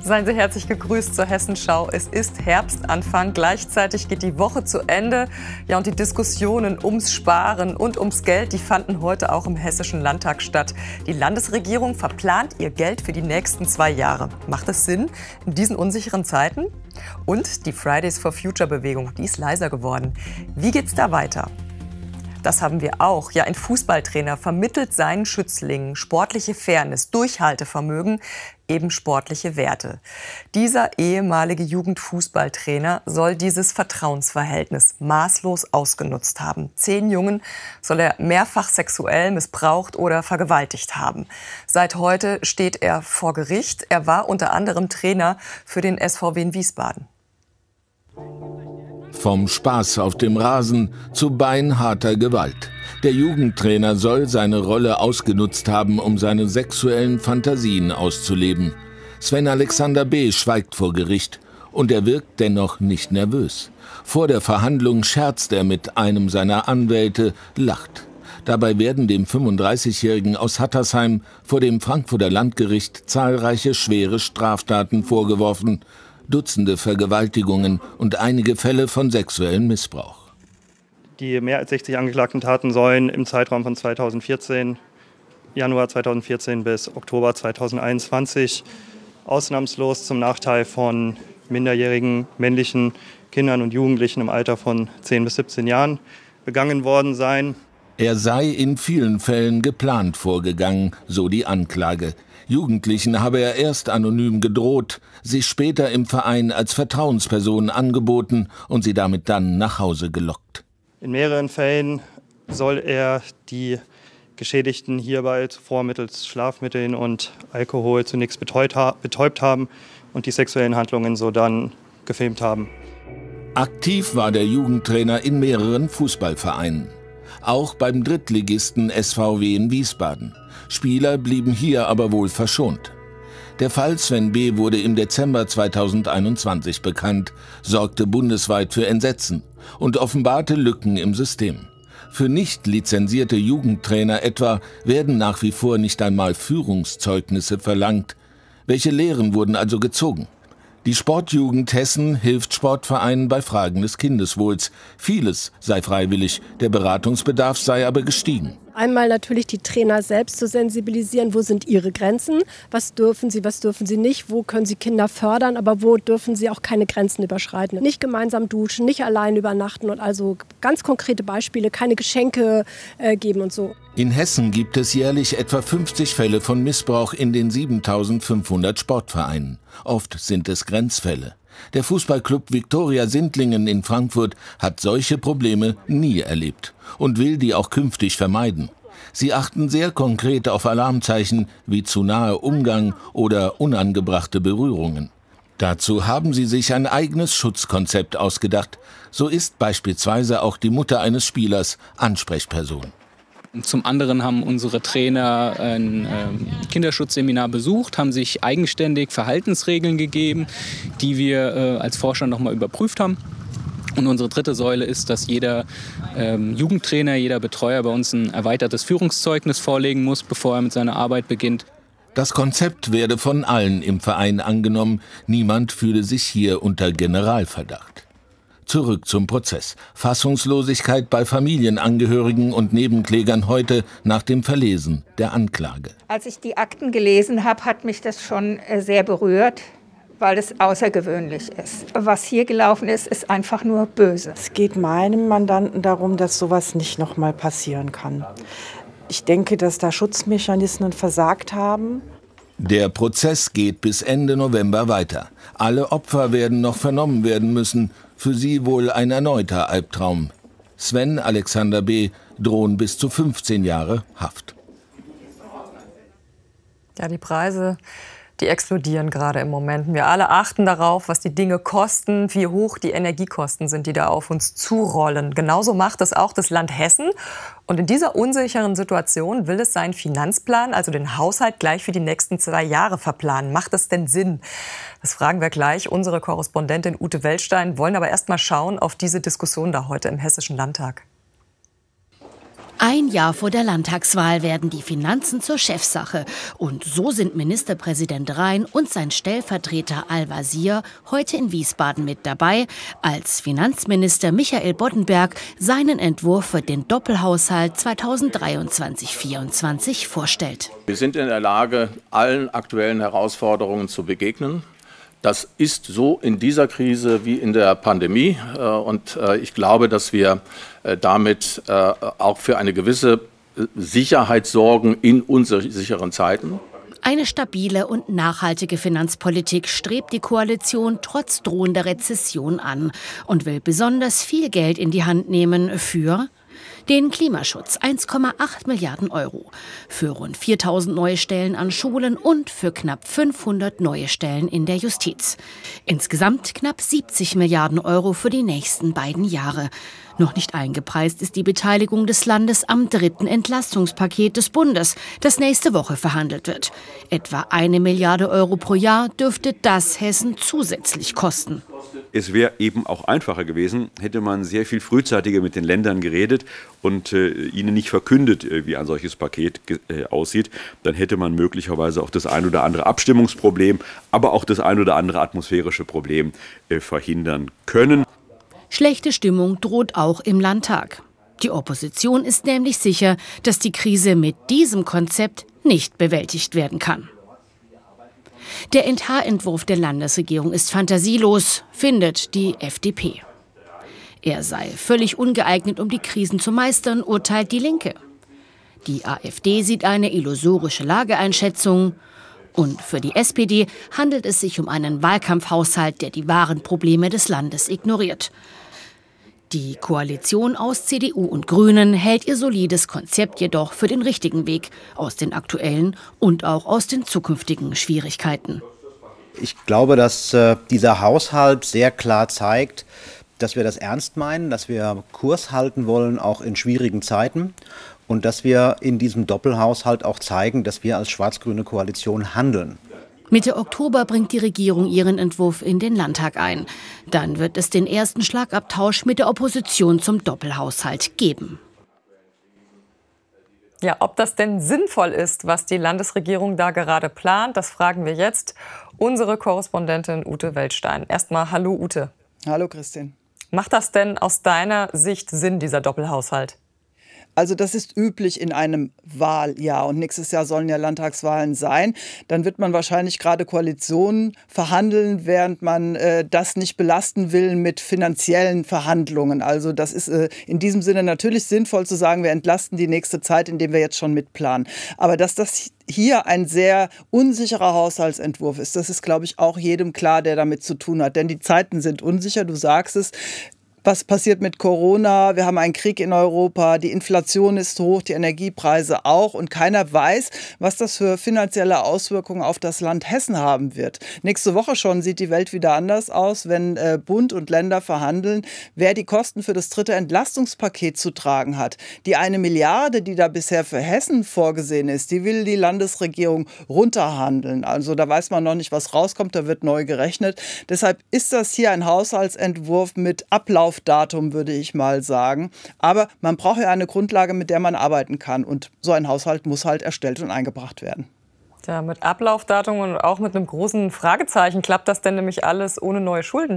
Seien Sie herzlich gegrüßt zur Hessenschau. Es ist Herbstanfang, gleichzeitig geht die Woche zu Ende. Ja, und die Diskussionen ums Sparen und ums Geld, die fanden heute auch im Hessischen Landtag statt. Die Landesregierung verplant ihr Geld für die nächsten 2 Jahre. Macht es Sinn in diesen unsicheren Zeiten? Und die Fridays for Future Bewegung, die ist leiser geworden. Wie geht's da weiter? Das haben wir auch. Ja, ein Fußballtrainer vermittelt seinen Schützlingen sportliche Fairness, Durchhaltevermögen, eben sportliche Werte. Dieser ehemalige Jugendfußballtrainer soll dieses Vertrauensverhältnis maßlos ausgenutzt haben. 10 Jungen soll er mehrfach sexuell missbraucht oder vergewaltigt haben. Seit heute steht er vor Gericht. Er war unter anderem Trainer für den SVW in Wiesbaden. Vom Spaß auf dem Rasen zu beinharter Gewalt. Der Jugendtrainer soll seine Rolle ausgenutzt haben, um seine sexuellen Fantasien auszuleben. Sven Alexander B. schweigt vor Gericht und er wirkt dennoch nicht nervös. Vor der Verhandlung scherzt er mit einem seiner Anwälte, lacht. Dabei werden dem 35-Jährigen aus Hattersheim vor dem Frankfurter Landgericht zahlreiche schwere Straftaten vorgeworfen, Dutzende Vergewaltigungen und einige Fälle von sexuellem Missbrauch. Die mehr als 60 angeklagten Taten sollen im Zeitraum von Januar 2014 bis Oktober 2021 ausnahmslos zum Nachteil von minderjährigen männlichen Kindern und Jugendlichen im Alter von 10 bis 17 Jahren begangen worden sein. Er sei in vielen Fällen geplant vorgegangen, so die Anklage. Jugendlichen habe er erst anonym gedroht, sich später im Verein als Vertrauensperson angeboten und sie damit dann nach Hause gelockt. In mehreren Fällen soll er die Geschädigten hierbei zuvor mittels Schlafmitteln und Alkohol zunächst betäubt haben und die sexuellen Handlungen so dann gefilmt haben. Aktiv war der Jugendtrainer in mehreren Fußballvereinen. Auch beim Drittligisten SVW in Wiesbaden. Spieler blieben hier aber wohl verschont. Der Fall Sven B. wurde im Dezember 2021 bekannt, sorgte bundesweit für Entsetzen und offenbarte Lücken im System. Für nicht lizenzierte Jugendtrainer etwa werden nach wie vor nicht einmal Führungszeugnisse verlangt. Welche Lehren wurden also gezogen? Die Sportjugend Hessen hilft Sportvereinen bei Fragen des Kindeswohls. Vieles sei freiwillig, der Beratungsbedarf sei aber gestiegen. Einmal natürlich die Trainer selbst zu sensibilisieren, wo sind ihre Grenzen, was dürfen sie nicht, wo können sie Kinder fördern, aber wo dürfen sie auch keine Grenzen überschreiten. Nicht gemeinsam duschen, nicht allein übernachten und also ganz konkrete Beispiele, keine Geschenke geben und so. In Hessen gibt es jährlich etwa 50 Fälle von Missbrauch in den 7.500 Sportvereinen. Oft sind es Grenzfälle. Der Fußballclub Viktoria Sindlingen in Frankfurt hat solche Probleme nie erlebt und will die auch künftig vermeiden. Sie achten sehr konkret auf Alarmzeichen wie zu nahe Umgang oder unangebrachte Berührungen. Dazu haben sie sich ein eigenes Schutzkonzept ausgedacht. So ist beispielsweise auch die Mutter eines Spielers Ansprechperson. Zum anderen haben unsere Trainer ein Kinderschutzseminar besucht, haben sich eigenständig Verhaltensregeln gegeben, die wir als Vorstand nochmal überprüft haben. Und unsere dritte Säule ist, dass jeder Jugendtrainer, jeder Betreuer bei uns ein erweitertes Führungszeugnis vorlegen muss, bevor er mit seiner Arbeit beginnt. Das Konzept werde von allen im Verein angenommen. Niemand fühle sich hier unter Generalverdacht. Zurück zum Prozess. Fassungslosigkeit bei Familienangehörigen und Nebenklägern heute nach dem Verlesen der Anklage. Als ich die Akten gelesen habe, hat mich das schon sehr berührt, weil es außergewöhnlich ist. Was hier gelaufen ist, ist einfach nur böse. Es geht meinem Mandanten darum, dass sowas nicht noch mal passieren kann. Ich denke, dass da Schutzmechanismen versagt haben. Der Prozess geht bis Ende November weiter. Alle Opfer werden noch vernommen werden müssen. Für sie wohl ein erneuter Albtraum. Sven Alexander B. drohen bis zu 15 Jahre Haft. Ja, die Preise, die explodieren gerade im Moment. Wir alle achten darauf, was die Dinge kosten, wie hoch die Energiekosten sind, die da auf uns zurollen. Genauso macht es auch das Land Hessen. Und in dieser unsicheren Situation will es seinen Finanzplan, also den Haushalt, gleich für die nächsten 2 Jahre verplanen. Macht das denn Sinn? Das fragen wir gleich unsere Korrespondentin Ute Weltstein, wollen aber erst mal schauen auf diese Diskussion da heute im Hessischen Landtag. Ein Jahr vor der Landtagswahl werden die Finanzen zur Chefsache. Und so sind Ministerpräsident Rhein und sein Stellvertreter Al-Wazir heute in Wiesbaden mit dabei, als Finanzminister Michael Boddenberg seinen Entwurf für den Doppelhaushalt 2023/24 vorstellt. Wir sind in der Lage, allen aktuellen Herausforderungen zu begegnen. Das ist so in dieser Krise wie in der Pandemie. Und ich glaube, dass wir damit auch für eine gewisse Sicherheit sorgen in unsicheren Zeiten. Eine stabile und nachhaltige Finanzpolitik strebt die Koalition trotz drohender Rezession an und will besonders viel Geld in die Hand nehmen für den Klimaschutz, 1,8 Milliarden Euro, für rund 4.000 neue Stellen an Schulen und für knapp 500 neue Stellen in der Justiz. Insgesamt knapp 70 Milliarden Euro für die nächsten beiden Jahre. Noch nicht eingepreist ist die Beteiligung des Landes am 3. Entlastungspaket des Bundes, das nächste Woche verhandelt wird. Etwa 1 Milliarde Euro pro Jahr dürfte das Hessen zusätzlich kosten. Es wäre eben auch einfacher gewesen, hätte man sehr viel frühzeitiger mit den Ländern geredet und ihnen nicht verkündet, wie ein solches Paket aussieht. Dann hätte man möglicherweise auch das ein oder andere Abstimmungsproblem, aber auch das ein oder andere atmosphärische Problem verhindern können. Schlechte Stimmung droht auch im Landtag. Die Opposition ist nämlich sicher, dass die Krise mit diesem Konzept nicht bewältigt werden kann. Der Etatentwurf der Landesregierung ist fantasielos, findet die FDP. Er sei völlig ungeeignet, um die Krisen zu meistern, urteilt die Linke. Die AfD sieht eine illusorische Lageeinschätzung. Und für die SPD handelt es sich um einen Wahlkampfhaushalt, der die wahren Probleme des Landes ignoriert. Die Koalition aus CDU und Grünen hält ihr solides Konzept jedoch für den richtigen Weg aus den aktuellen und auch aus den zukünftigen Schwierigkeiten. Ich glaube, dass dieser Haushalt sehr klar zeigt, dass wir das ernst meinen, dass wir Kurs halten wollen, auch in schwierigen Zeiten. Und dass wir in diesem Doppelhaushalt auch zeigen, dass wir als schwarz-grüne Koalition handeln. Mitte Oktober bringt die Regierung ihren Entwurf in den Landtag ein. Dann wird es den ersten Schlagabtausch mit der Opposition zum Doppelhaushalt geben. Ja, ob das denn sinnvoll ist, was die Landesregierung da gerade plant, das fragen wir jetzt unsere Korrespondentin Ute Weltstein. Erstmal hallo Ute. Hallo Christine. Macht das denn aus deiner Sicht Sinn, dieser Doppelhaushalt? Also das ist üblich in einem Wahljahr und nächstes Jahr sollen ja Landtagswahlen sein. Dann wird man wahrscheinlich gerade Koalitionen verhandeln, während man das nicht belasten will mit finanziellen Verhandlungen. Also das ist in diesem Sinne natürlich sinnvoll zu sagen, wir entlasten die nächste Zeit, indem wir jetzt schon mitplanen. Aber dass das hier ein sehr unsicherer Haushaltsentwurf ist, das ist, glaube ich, auch jedem klar, der damit zu tun hat. Denn die Zeiten sind unsicher, du sagst es. Was passiert mit Corona? Wir haben einen Krieg in Europa, die Inflation ist hoch, die Energiepreise auch und keiner weiß, was das für finanzielle Auswirkungen auf das Land Hessen haben wird. Nächste Woche schon sieht die Welt wieder anders aus, wenn Bund und Länder verhandeln, wer die Kosten für das 3. Entlastungspaket zu tragen hat. Die 1 Milliarde, die da bisher für Hessen vorgesehen ist, die will die Landesregierung runterhandeln. Also da weiß man noch nicht, was rauskommt, da wird neu gerechnet. Deshalb ist das hier ein Haushaltsentwurf mit Ablaufdatum, würde ich mal sagen. Aber man braucht ja eine Grundlage, mit der man arbeiten kann. Und so ein Haushalt muss halt erstellt und eingebracht werden. Ja, mit Ablaufdatum und auch mit einem großen Fragezeichen. Klappt das denn nämlich alles ohne neue Schulden?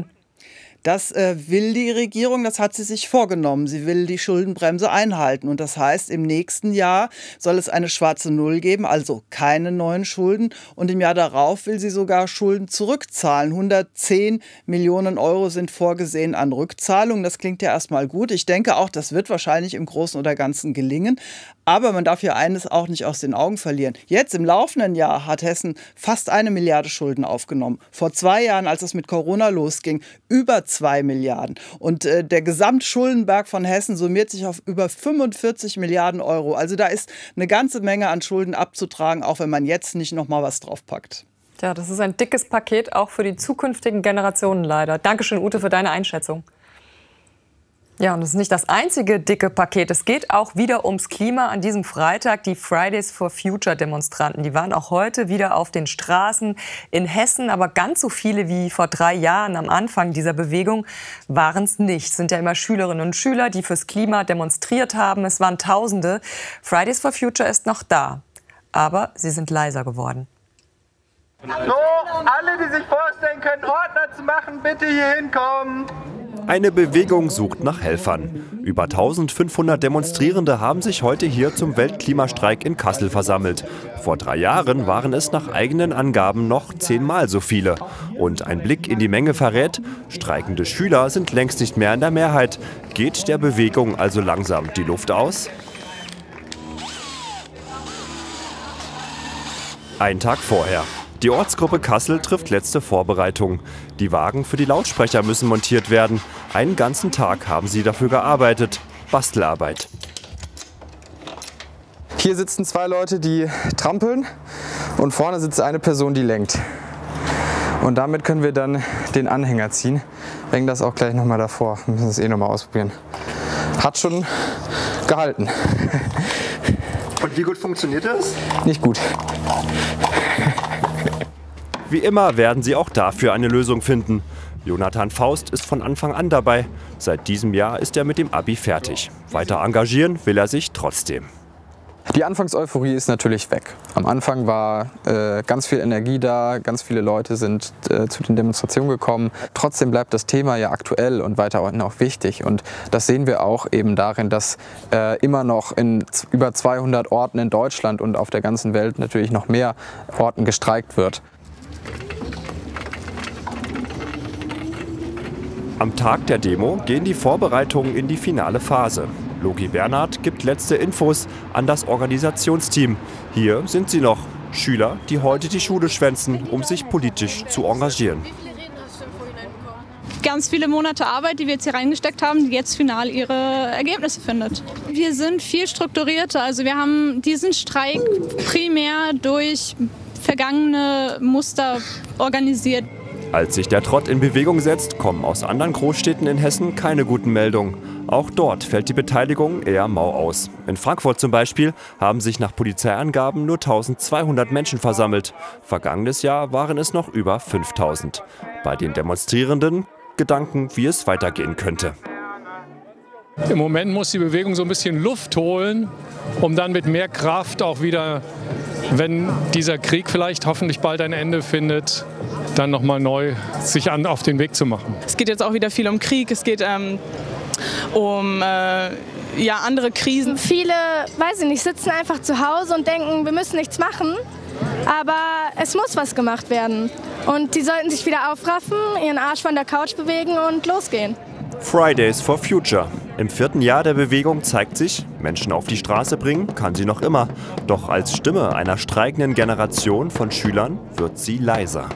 Das will die Regierung, das hat sie sich vorgenommen. Sie will die Schuldenbremse einhalten. Und das heißt, im nächsten Jahr soll es eine schwarze Null geben, also keine neuen Schulden. Und im Jahr darauf will sie sogar Schulden zurückzahlen. 110 Millionen Euro sind vorgesehen an Rückzahlung. Das klingt ja erstmal gut. Ich denke auch, das wird wahrscheinlich im Großen oder Ganzen gelingen. Aber man darf hier eines auch nicht aus den Augen verlieren. Jetzt im laufenden Jahr hat Hessen fast 1 Milliarde Schulden aufgenommen. Vor 2 Jahren, als es mit Corona losging, über 2 Milliarden. Und der Gesamtschuldenberg von Hessen summiert sich auf über 45 Milliarden Euro. Also da ist eine ganze Menge an Schulden abzutragen, auch wenn man jetzt nicht noch mal was draufpackt. Ja, das ist ein dickes Paket, auch für die zukünftigen Generationen leider. Dankeschön, Ute, für deine Einschätzung. Ja, und es ist nicht das einzige dicke Paket. Es geht auch wieder ums Klima. An diesem Freitag die Fridays for Future Demonstranten. Die waren auch heute wieder auf den Straßen in Hessen. Aber ganz so viele wie vor 3 Jahren am Anfang dieser Bewegung waren es nicht. Es sind ja immer Schülerinnen und Schüler, die fürs Klima demonstriert haben. Es waren Tausende. Fridays for Future ist noch da. Aber sie sind leiser geworden. So, alle, die sich vorstellen können, Ordner zu machen, bitte hier hinkommen. Eine Bewegung sucht nach Helfern. Über 1500 Demonstrierende haben sich heute hier zum Weltklimastreik in Kassel versammelt. Vor 3 Jahren waren es nach eigenen Angaben noch 10-mal so viele. Und ein Blick in die Menge verrät, streikende Schüler sind längst nicht mehr in der Mehrheit. Geht der Bewegung also langsam die Luft aus? Ein Tag vorher. Die Ortsgruppe Kassel trifft letzte Vorbereitung. Die Wagen für die Lautsprecher müssen montiert werden. Einen ganzen Tag haben sie dafür gearbeitet. Bastelarbeit. Hier sitzen 2 Leute, die trampeln, und vorne sitzt eine Person, die lenkt. Und damit können wir dann den Anhänger ziehen. Wir hängen das auch gleich nochmal davor. Wir müssen es noch mal ausprobieren. Hat schon gehalten. Und wie gut funktioniert das? Nicht gut. Wie immer werden sie auch dafür eine Lösung finden. Jonathan Faust ist von Anfang an dabei. Seit diesem Jahr ist er mit dem Abi fertig. Weiter engagieren will er sich trotzdem. Die Anfangseuphorie ist natürlich weg. Am Anfang war ganz viel Energie da, ganz viele Leute sind zu den Demonstrationen gekommen. Trotzdem bleibt das Thema ja aktuell und weiterhin auch wichtig. Und das sehen wir auch eben darin, dass immer noch in über 200 Orten in Deutschland und auf der ganzen Welt natürlich noch mehr Orten gestreikt wird. Am Tag der Demo gehen die Vorbereitungen in die finale Phase. Logi Bernhard gibt letzte Infos an das Organisationsteam. Hier sind sie noch, Schüler, die heute die Schule schwänzen, um sich politisch zu engagieren. Ganz viele Monate Arbeit, die wir jetzt hier reingesteckt haben, die jetzt final ihre Ergebnisse findet. Wir sind viel strukturierter. Also wir haben diesen Streik primär durch vergangene Muster organisiert. Als sich der Trott in Bewegung setzt, kommen aus anderen Großstädten in Hessen keine guten Meldungen. Auch dort fällt die Beteiligung eher mau aus. In Frankfurt zum Beispiel haben sich nach Polizeiangaben nur 1200 Menschen versammelt. Vergangenes Jahr waren es noch über 5000. Bei den Demonstrierenden Gedanken, wie es weitergehen könnte. Im Moment muss die Bewegung so ein bisschen Luft holen, um dann mit mehr Kraft auch wieder, wenn dieser Krieg vielleicht hoffentlich bald ein Ende findet, dann nochmal neu sich auf den Weg zu machen. Es geht jetzt auch wieder viel um Krieg, es geht um andere Krisen. Viele, weiß ich nicht, sitzen einfach zu Hause und denken, wir müssen nichts machen, aber es muss was gemacht werden. Und die sollten sich wieder aufraffen, ihren Arsch von der Couch bewegen und losgehen. Fridays for Future. Im 4. Jahr der Bewegung zeigt sich, Menschen auf die Straße bringen kann sie noch immer. Doch als Stimme einer streikenden Generation von Schülern wird sie leiser.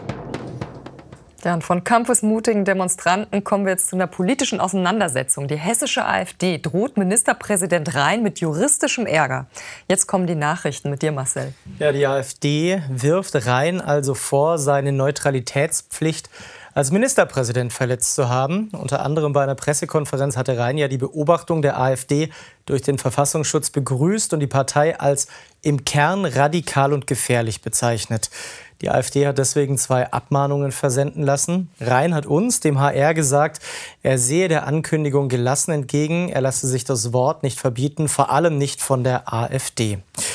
Ja, und von kampfesmutigen Demonstranten kommen wir jetzt zu einer politischen Auseinandersetzung. Die hessische AfD droht Ministerpräsident Rhein mit juristischem Ärger. Jetzt kommen die Nachrichten mit dir, Marcel. Ja, die AfD wirft Rhein also vor, seine Neutralitätspflicht als Ministerpräsident verletzt zu haben. Unter anderem bei einer Pressekonferenz hatte Rhein ja die Beobachtung der AfD durch den Verfassungsschutz begrüßt und die Partei als im Kern radikal und gefährlich bezeichnet. Die AfD hat deswegen 2 Abmahnungen versenden lassen. Rhein hat uns, dem HR, gesagt, er sehe der Ankündigung gelassen entgegen. Er lasse sich das Wort nicht verbieten, vor allem nicht von der AfD.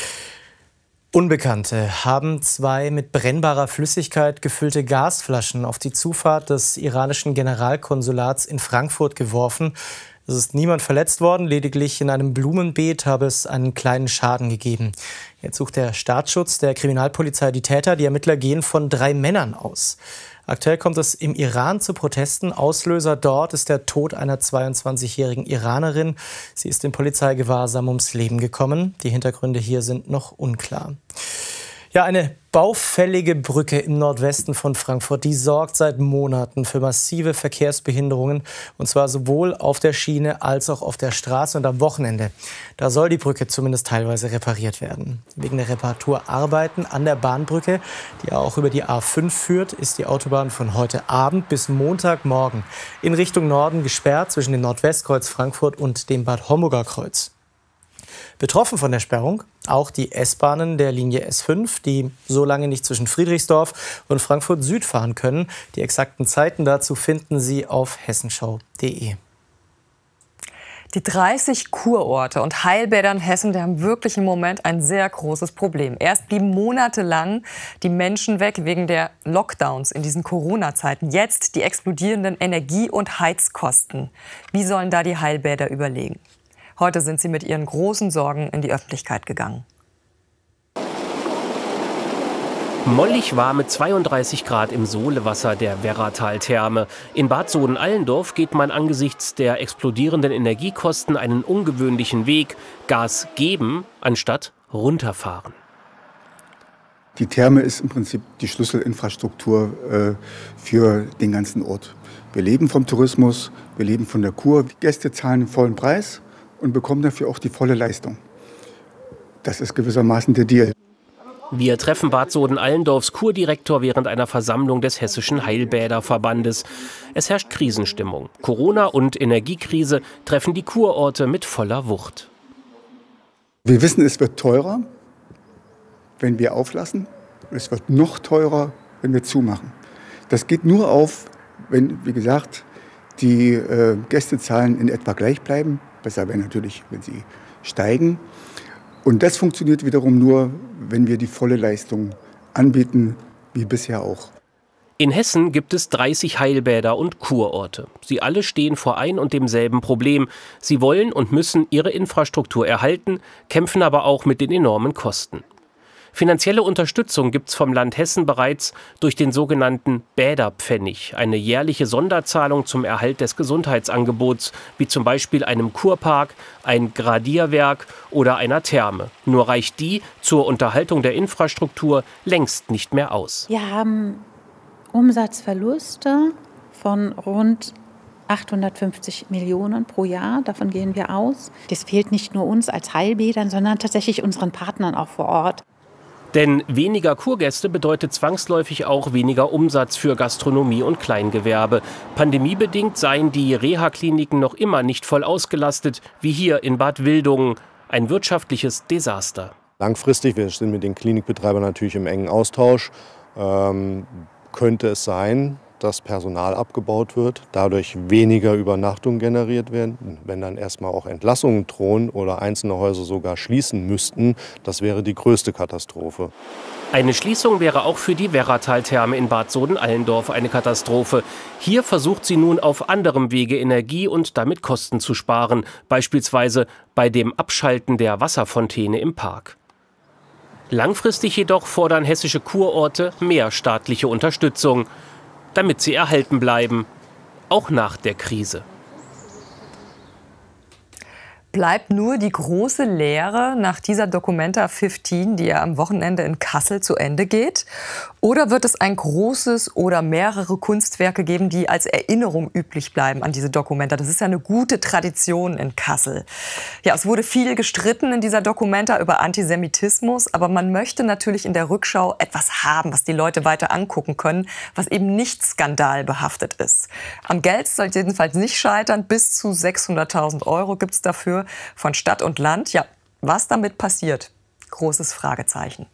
Unbekannte haben 2 mit brennbarer Flüssigkeit gefüllte Gasflaschen auf die Zufahrt des iranischen Generalkonsulats in Frankfurt geworfen. Es ist niemand verletzt worden, lediglich in einem Blumenbeet habe es einen kleinen Schaden gegeben. Jetzt sucht der Staatsschutz der Kriminalpolizei die Täter. Die Ermittler gehen von 3 Männern aus. Aktuell kommt es im Iran zu Protesten. Auslöser dort ist der Tod einer 22-jährigen Iranerin. Sie ist in Polizeigewahrsam ums Leben gekommen. Die Hintergründe hier sind noch unklar. Ja, eine baufällige Brücke im Nordwesten von Frankfurt, die sorgt seit Monaten für massive Verkehrsbehinderungen, und zwar sowohl auf der Schiene als auch auf der Straße und am Wochenende. Da soll die Brücke zumindest teilweise repariert werden. Wegen der Reparaturarbeiten an der Bahnbrücke, die auch über die A5 führt, ist die Autobahn von heute Abend bis Montagmorgen in Richtung Norden gesperrt zwischen dem Nordwestkreuz Frankfurt und dem Bad Homburger Kreuz. Betroffen von der Sperrung auch die S-Bahnen der Linie S5, die so lange nicht zwischen Friedrichsdorf und Frankfurt Süd fahren können. Die exakten Zeiten dazu finden Sie auf hessenschau.de. Die 30 Kurorte und Heilbäder in Hessen, die haben wirklich im Moment ein sehr großes Problem. Erst blieben monatelang die Menschen weg wegen der Lockdowns in diesen Corona-Zeiten. Jetzt die explodierenden Energie- und Heizkosten. Wie sollen da die Heilbäder überlegen? Heute sind sie mit ihren großen Sorgen in die Öffentlichkeit gegangen. Mollig warme 32 Grad im Sohlewasser der Werratal-Therme. In Bad Sohn-Allendorf geht man angesichts der explodierenden Energiekosten einen ungewöhnlichen Weg: Gas geben anstatt runterfahren. Die Therme ist im Prinzip die Schlüsselinfrastruktur für den ganzen Ort. Wir leben vom Tourismus, wir leben von der Kur. Die Gäste zahlen den vollen Preis und bekommen dafür auch die volle Leistung. Das ist gewissermaßen der Deal. Wir treffen Bad Sohn-Allendorfs Kurdirektor während einer Versammlung des Hessischen Heilbäderverbandes. Es herrscht Krisenstimmung. Corona und Energiekrise treffen die Kurorte mit voller Wucht. Wir wissen, es wird teurer, wenn wir auflassen. Es wird noch teurer, wenn wir zumachen. Das geht nur auf, wenn, wie gesagt, die Gästezahlen in etwa gleich bleiben. Besser wäre natürlich, wenn sie steigen. Und das funktioniert wiederum nur, wenn wir die volle Leistung anbieten, wie bisher auch. In Hessen gibt es 30 Heilbäder und Kurorte. Sie alle stehen vor ein und demselben Problem. Sie wollen und müssen ihre Infrastruktur erhalten, kämpfen aber auch mit den enormen Kosten. Finanzielle Unterstützung gibt es vom Land Hessen bereits durch den sogenannten Bäderpfennig, eine jährliche Sonderzahlung zum Erhalt des Gesundheitsangebots, wie zum Beispiel einem Kurpark, ein Gradierwerk oder einer Therme. Nur reicht die zur Unterhaltung der Infrastruktur längst nicht mehr aus. Wir haben Umsatzverluste von rund 850 Millionen pro Jahr, davon gehen wir aus. Das fehlt nicht nur uns als Heilbädern, sondern tatsächlich unseren Partnern auch vor Ort. Denn weniger Kurgäste bedeutet zwangsläufig auch weniger Umsatz für Gastronomie und Kleingewerbe. Pandemiebedingt seien die Reha-Kliniken noch immer nicht voll ausgelastet, wie hier in Bad Wildungen. Ein wirtschaftliches Desaster. Langfristig, wir sind mit den Klinikbetreibern natürlich im engen Austausch, könnte es sein, dass Personal abgebaut wird, dadurch weniger Übernachtungen generiert werden. Wenn dann erstmal auch Entlassungen drohen oder einzelne Häuser sogar schließen müssten, das wäre die größte Katastrophe. Eine Schließung wäre auch für die Werratal-Therme in Bad Sohn-Allendorf eine Katastrophe. Hier versucht sie nun auf anderem Wege Energie und damit Kosten zu sparen, beispielsweise bei dem Abschalten der Wasserfontäne im Park. Langfristig jedoch fordern hessische Kurorte mehr staatliche Unterstützung, damit sie erhalten bleiben, auch nach der Krise. Bleibt nur die große Lehre nach dieser Documenta 15, die ja am Wochenende in Kassel zu Ende geht? Oder wird es ein großes oder mehrere Kunstwerke geben, die als Erinnerung üblich bleiben an diese Documenta? Das ist ja eine gute Tradition in Kassel. Ja, es wurde viel gestritten in dieser Documenta über Antisemitismus, aber man möchte natürlich in der Rückschau etwas haben, was die Leute weiter angucken können, was eben nicht skandalbehaftet ist. Am Geld soll es jedenfalls nicht scheitern. Bis zu 600.000 € gibt es dafür von Stadt und Land. Ja, was damit passiert? Großes Fragezeichen.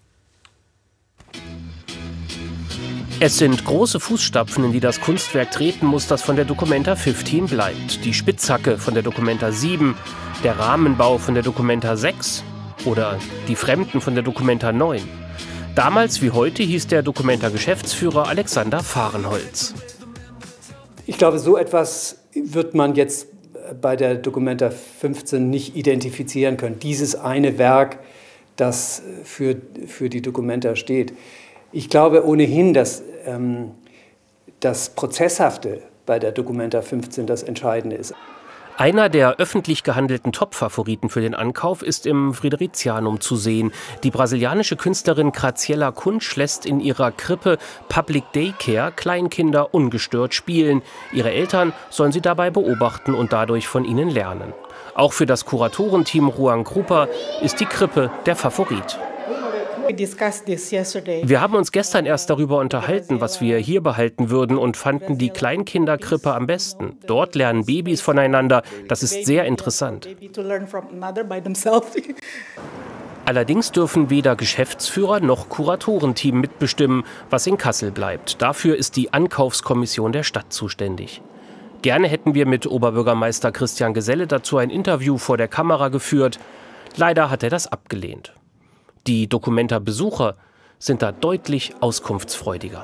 Es sind große Fußstapfen, in die das Kunstwerk treten muss, das von der Documenta 15 bleibt. Die Spitzhacke von der Documenta 7, der Rahmenbau von der Documenta 6 oder die Fremden von der Documenta 9. Damals wie heute hieß der Documenta-Geschäftsführer Alexander Fahrenholz. Ich glaube, so etwas wird man jetzt bei der Documenta 15 nicht identifizieren können. Dieses eine Werk, das für die Documenta steht. Ich glaube ohnehin, dass das Prozesshafte bei der Documenta 15 das Entscheidende ist. Einer der öffentlich gehandelten Top-Favoriten für den Ankauf ist im Fridericianum zu sehen. Die brasilianische Künstlerin Graziella Kunsch lässt in ihrer Krippe Public Daycare Kleinkinder ungestört spielen. Ihre Eltern sollen sie dabei beobachten und dadurch von ihnen lernen. Auch für das Kuratorenteam Juan Grupa ist die Krippe der Favorit. Wir haben uns gestern erst darüber unterhalten, was wir hier behalten würden und fanden die Kleinkinderkrippe am besten. Dort lernen Babys voneinander. Das ist sehr interessant. Allerdings dürfen weder Geschäftsführer noch Kuratorenteam mitbestimmen, was in Kassel bleibt. Dafür ist die Ankaufskommission der Stadt zuständig. Gerne hätten wir mit Oberbürgermeister Christian Geselle dazu ein Interview vor der Kamera geführt. Leider hat er das abgelehnt. Die Documenta-Besucher sind da deutlich auskunftsfreudiger.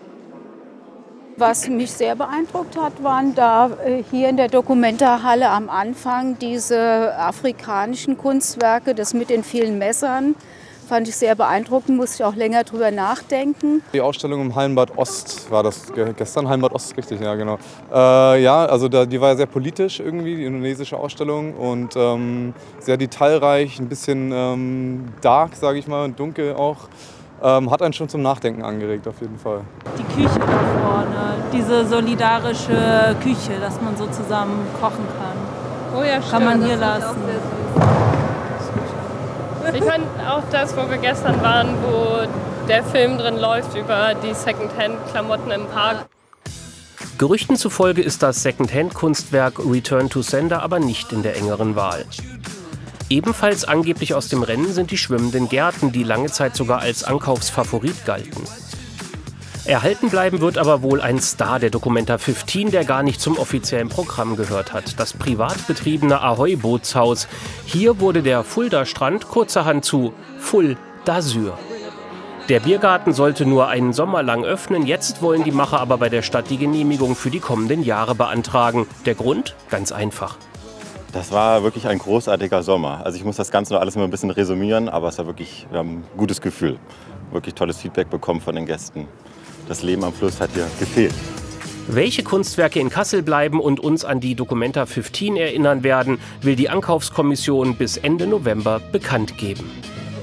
Was mich sehr beeindruckt hat, waren da hier in der Documenta-Halle am Anfang diese afrikanischen Kunstwerke, das mit den vielen Messern. Fand ich sehr beeindruckend, musste ich auch länger drüber nachdenken. Die Ausstellung im Hallenbad Ost, war das gestern? Hallenbad Ost, richtig, ja genau. Ja, also die war ja sehr politisch irgendwie, die indonesische Ausstellung. Und sehr detailreich, ein bisschen dark, sage ich mal, und dunkel auch. Hat einen schon zum Nachdenken angeregt, auf jeden Fall. Die Küche da vorne, diese solidarische Küche, dass man so zusammen kochen kann. Oh ja, stimmt. Kann man hier lassen. Ich fand auch das, wo wir gestern waren, wo der Film drin läuft über die Secondhand-Klamotten im Park. Gerüchten zufolge ist das Secondhand-Kunstwerk Return to Sender aber nicht in der engeren Wahl. Ebenfalls angeblich aus dem Rennen sind die schwimmenden Gärten, die lange Zeit sogar als Ankaufsfavorit galten. Erhalten bleiben wird aber wohl ein Star der Documenta 15, der gar nicht zum offiziellen Programm gehört hat. Das privat betriebene Ahoi-Bootshaus. Hier wurde der Fulda-Strand kurzerhand zu Full d'Azur. Der Biergarten sollte nur einen Sommer lang öffnen. Jetzt wollen die Macher aber bei der Stadt die Genehmigung für die kommenden Jahre beantragen. Der Grund? Ganz einfach. Das war wirklich ein großartiger Sommer. Also ich muss das Ganze noch alles mal ein bisschen resümieren, aber es war wirklich, wir haben ein gutes Gefühl. Wirklich tolles Feedback bekommen von den Gästen. Das Leben am Fluss hat hier gefehlt. Welche Kunstwerke in Kassel bleiben und uns an die Documenta 15 erinnern werden, will die Ankaufskommission bis Ende November bekannt geben.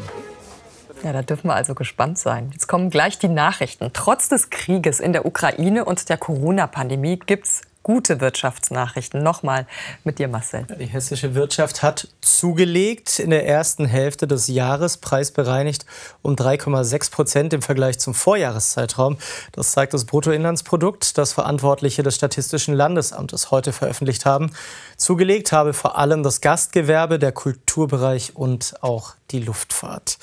Ja, da dürfen wir also gespannt sein. Jetzt kommen gleich die Nachrichten. Trotz des Krieges in der Ukraine und der Corona-Pandemie gibt's gute Wirtschaftsnachrichten. Nochmal mit dir, Marcel. Die hessische Wirtschaft hat zugelegt in der ersten Hälfte des Jahres, preisbereinigt um 3,6% im Vergleich zum Vorjahreszeitraum. Das zeigt das Bruttoinlandsprodukt, das Verantwortliche des Statistischen Landesamtes heute veröffentlicht haben. Zugelegt habe vor allem das Gastgewerbe, der Kulturbereich und auch die Luftfahrt.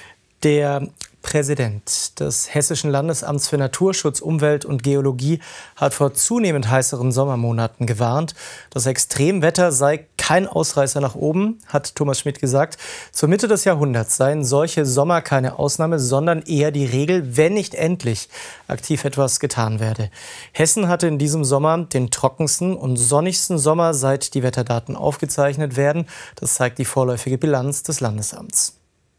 Der Präsident des Hessischen Landesamts für Naturschutz, Umwelt und Geologie hat vor zunehmend heißeren Sommermonaten gewarnt. Das Extremwetter sei kein Ausreißer nach oben, hat Thomas Schmidt gesagt. Zur Mitte des Jahrhunderts seien solche Sommer keine Ausnahme, sondern eher die Regel, wenn nicht endlich aktiv etwas getan werde. Hessen hatte in diesem Sommer den trockensten und sonnigsten Sommer, seit die Wetterdaten aufgezeichnet werden. Das zeigt die vorläufige Bilanz des Landesamts.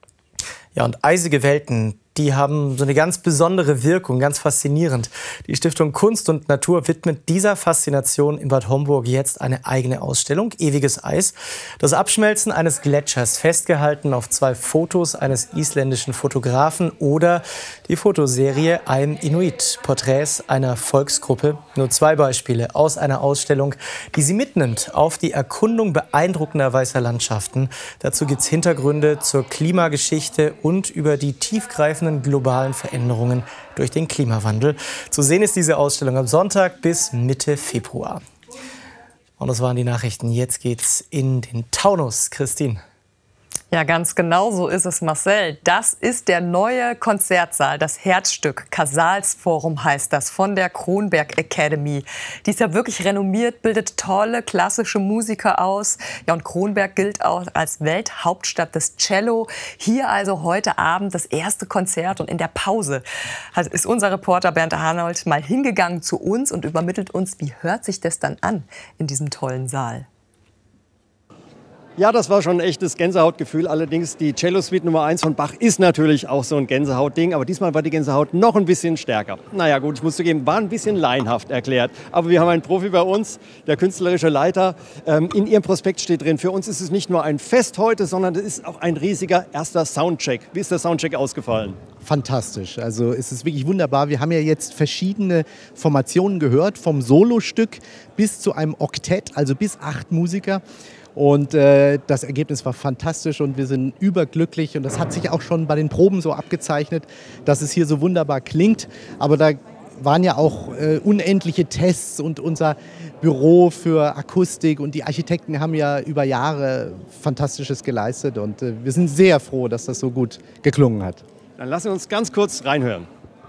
Ja, und eisige Welten, die haben so eine ganz besondere Wirkung, ganz faszinierend. Die Stiftung Kunst und Natur widmet dieser Faszination in Bad Homburg jetzt eine eigene Ausstellung, Ewiges Eis. Das Abschmelzen eines Gletschers, festgehalten auf 2 Fotos eines isländischen Fotografen, oder die Fotoserie I'm Inuit, Porträts einer Volksgruppe. Nur 2 Beispiele aus einer Ausstellung, die sie mitnimmt auf die Erkundung beeindruckender weißer Landschaften. Dazu gibt es Hintergründe zur Klimageschichte und über die tiefgreifenden globalen Veränderungen durch den Klimawandel. Zu sehen ist diese Ausstellung am Sonntag bis Mitte Februar. Und das waren die Nachrichten. Jetzt geht's in den Taunus. Christine. Ja, ganz genau so ist es, Marcel. Das ist der neue Konzertsaal, das Herzstück. Casals-Forum heißt das, von der Kronberg Academy. Die ist ja wirklich renommiert, bildet tolle klassische Musiker aus. Ja, und Kronberg gilt auch als Welthauptstadt des Cello. Hier also heute Abend das erste Konzert, und in der Pause ist unser Reporter Bernd Arnold mal hingegangen zu uns und übermittelt uns, wie hört sich das dann an in diesem tollen Saal. Ja, das war schon ein echtes Gänsehautgefühl. Allerdings die Cello-Suite Nummer 1 von Bach ist natürlich auch so ein Gänsehautding. Aber diesmal war die Gänsehaut noch ein bisschen stärker. Naja gut, ich muss zugeben, war ein bisschen laienhaft erklärt. Aber wir haben einen Profi bei uns, der künstlerische Leiter. In Ihrem Prospekt steht drin, für uns ist es nicht nur ein Fest heute, sondern es ist auch ein riesiger erster Soundcheck. Wie ist der Soundcheck ausgefallen? Fantastisch. Also es ist wirklich wunderbar. Wir haben ja jetzt verschiedene Formationen gehört, vom Solostück bis zu einem Oktett, also bis 8 Musiker. Und das Ergebnis war fantastisch und wir sind überglücklich. Und das hat sich auch schon bei den Proben so abgezeichnet, dass es hier so wunderbar klingt. Aber da waren ja auch unendliche Tests und unser Büro für Akustik und die Architekten haben ja über Jahre Fantastisches geleistet. Und wir sind sehr froh, dass das so gut geklungen hat. Dann lassen wir uns ganz kurz reinhören.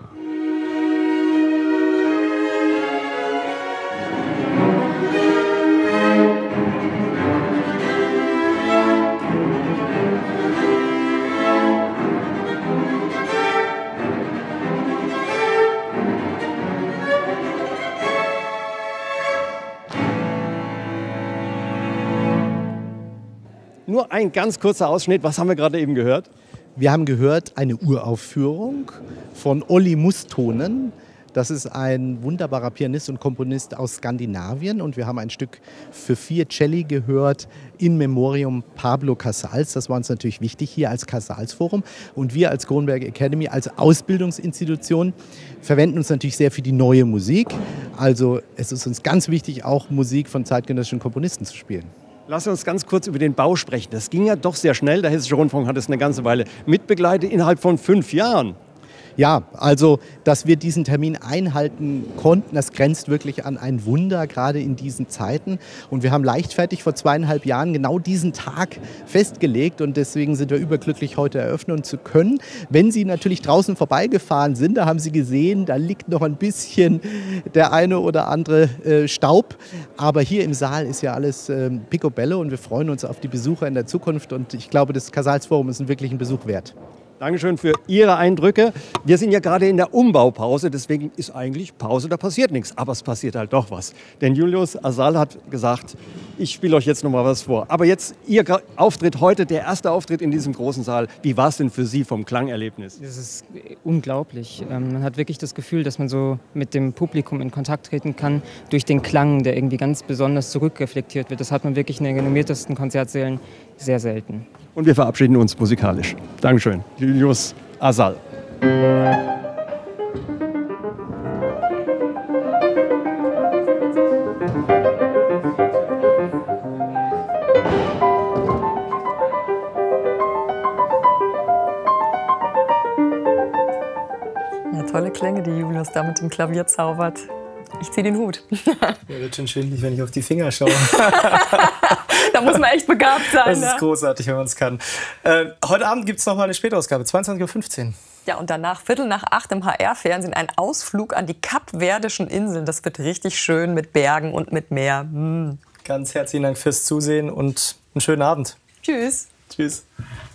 Nur ein ganz kurzer Ausschnitt. Was haben wir gerade eben gehört? Wir haben gehört eine Uraufführung von Olli Mustonen. Das ist ein wunderbarer Pianist und Komponist aus Skandinavien. Und wir haben ein Stück für 4 Celli gehört, In Memoriam Pablo Casals. Das war uns natürlich wichtig hier als Casals-Forum. Und wir als Kronberg Academy, als Ausbildungsinstitution, verwenden uns natürlich sehr für die neue Musik. Also es ist uns ganz wichtig, auch Musik von zeitgenössischen Komponisten zu spielen. Lass uns ganz kurz über den Bau sprechen. Das ging ja doch sehr schnell. Der Hessische Rundfunk hat es eine ganze Weile mitbegleitet, innerhalb von 5 Jahren. Ja, also, dass wir diesen Termin einhalten konnten, das grenzt wirklich an ein Wunder, gerade in diesen Zeiten. Und wir haben leichtfertig vor 2,5 Jahren genau diesen Tag festgelegt und deswegen sind wir überglücklich, heute eröffnen zu können. Wenn Sie natürlich draußen vorbeigefahren sind, da haben Sie gesehen, da liegt noch ein bisschen der eine oder andere Staub. Aber hier im Saal ist ja alles picobello und wir freuen uns auf die Besucher in der Zukunft und ich glaube, das Casals-Forum ist wirklich ein Besuch wert. Dankeschön für Ihre Eindrücke. Wir sind ja gerade in der Umbaupause, deswegen ist eigentlich Pause, da passiert nichts. Aber es passiert halt doch was. Denn Julius Asal hat gesagt, ich spiele euch jetzt noch mal was vor. Aber jetzt Ihr Auftritt heute, der erste Auftritt in diesem großen Saal. Wie war es denn für Sie vom Klangerlebnis? Das ist unglaublich. Man hat wirklich das Gefühl, dass man so mit dem Publikum in Kontakt treten kann durch den Klang, der irgendwie ganz besonders zurückreflektiert wird. Das hat man wirklich in den renommiertesten Konzertsälen sehr selten. Und wir verabschieden uns musikalisch. Dankeschön, Julius Asal. Ja, tolle Klänge, die Julius da mit dem Klavier zaubert. Ich ziehe den Hut. Ja, wird schon schwindelig, wenn ich auf die Finger schaue. Da muss man echt begabt sein. Das ist großartig, wenn man es kann. Heute Abend gibt es noch mal eine Spätausgabe, 22:15 Uhr. Ja, und danach 7:45 im HR-Fernsehen ein Ausflug an die Kapverdischen Inseln. Das wird richtig schön mit Bergen und mit Meer. Ganz herzlichen Dank fürs Zusehen und einen schönen Abend. Tschüss. Tschüss.